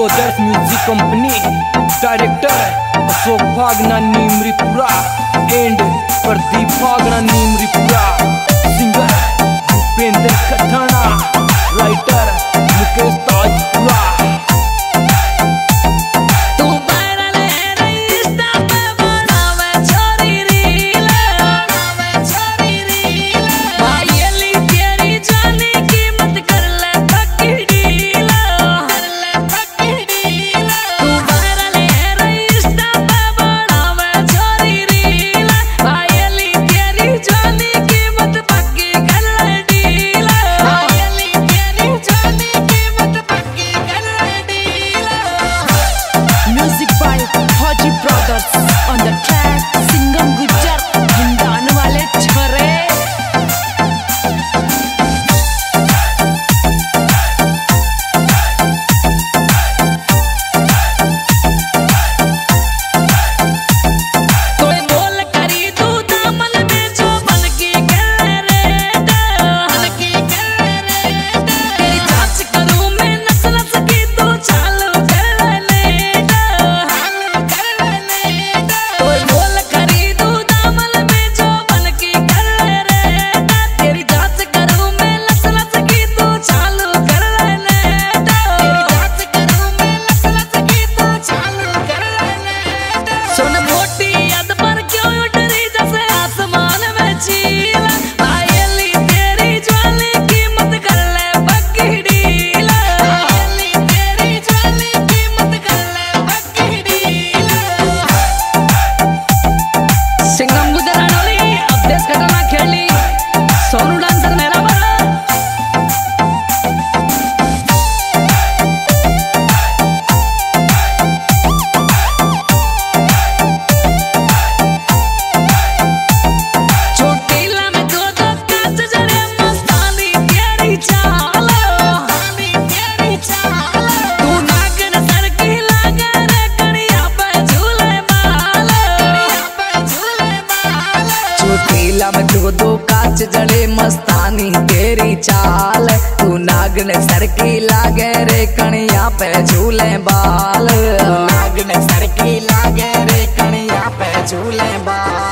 Brothers music company, director Ashok Bhagna Neemripura and Pradeep Bhagna Neemripura, singer Bhupendra Khatana, writer Mukesh Tajpura. On the track, Singham Gujar, Hindan वाले छोरे। कोई बोल करी तू दामन में जो बन के गए रे, तेरी जांच करूं मैं नस नस की तू चालू कर ले। चोटीला में दो कांच जड़े मस्तानी तेरी चाल, तू नागन सर की लागे रे कणिया पे झूले बाल, नागन सर की लागे रे कणिया पे झूले बाल।